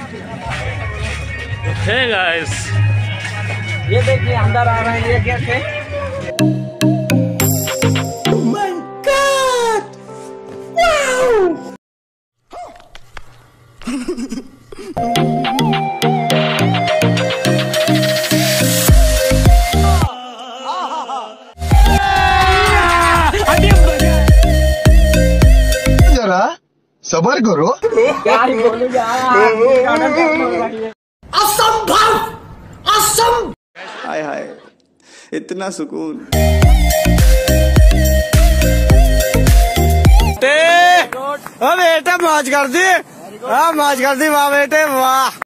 Hey guys, ये देखिए अंदर आ रहे हैं ये कैसे। Oh my God! Wow! जरा सबर करो। क्या ही बोलूंगा। असंभव, असंभव। हाय हाय, इतना सुकून। बेटा मौज कर दी, मौज कर दी, वाह बेटे वाह।